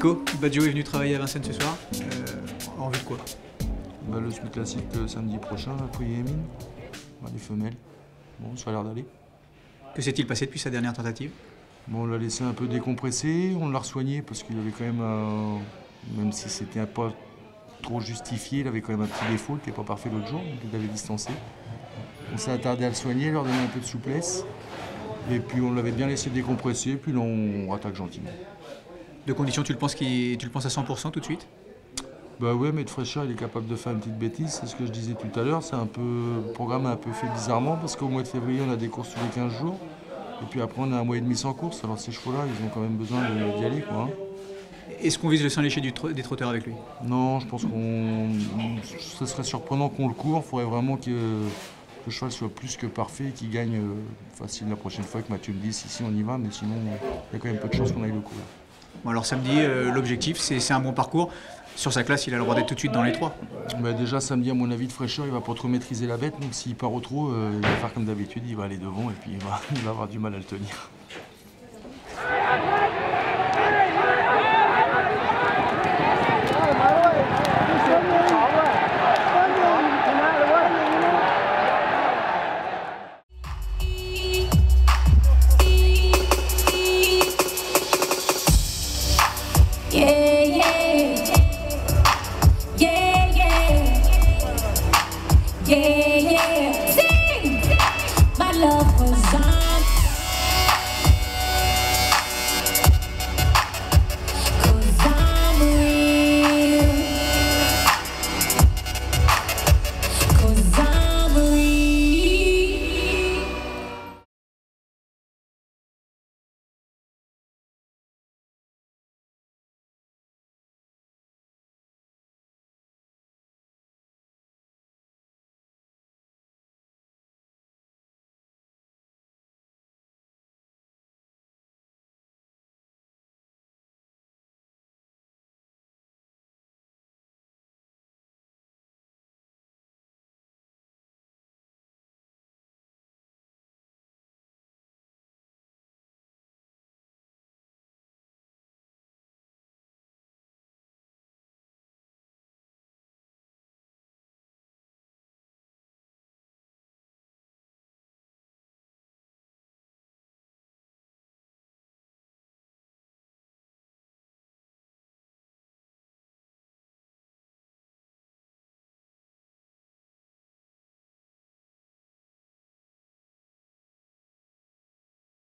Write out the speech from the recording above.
Nico, Badjo est venu travailler à Vincennes ce soir. En vue de quoi? Le SMIC classique samedi prochain, Pouilly et Mine, les femelles. Bon, ça a l'air d'aller. Que s'est-il passé depuis sa dernière tentative? Bon, on l'a laissé un peu décompresser, on l'a re-soigné parce qu'il avait quand même, même si c'était pas trop justifié, il avait quand même un petit défaut, il n'était pas parfait l'autre jour, donc il l'avait distancé. On s'est attardé à le soigner, leur donner un peu de souplesse. Et puis on l'avait bien laissé décompresser, puis là on attaque gentiment. De condition, tu le penses à 100% tout de suite? Bah ouais, mais de fraîcheur, il est capable de faire une petite bêtise, c'est ce que je disais tout à l'heure. Le programme est un peu fait bizarrement parce qu'au mois de février, on a des courses tous les 15 jours. Et puis après, on a un mois et demi sans course. Alors ces chevaux-là, ils ont quand même besoin d'y aller, quoi. Est-ce qu'on vise le sein léché des trotteurs avec lui? Non, je pense ce serait surprenant qu'on le court. Il faudrait vraiment que le cheval soit plus que parfait et qu'il gagne facile la prochaine fois que Mathieu me dise si on y va, mais sinon, il y a quand même peu de chances qu'on aille le courir. Bon, alors samedi, l'objectif, c'est un bon parcours. Sur sa classe, il a le droit d'être tout de suite dans les 3. Bah déjà, samedi, à mon avis, de fraîcheur, il va pas trop maîtriser la bête. Donc s'il part au trot, il va faire comme d'habitude, il va aller devant et puis il va avoir du mal à le tenir. Yeah.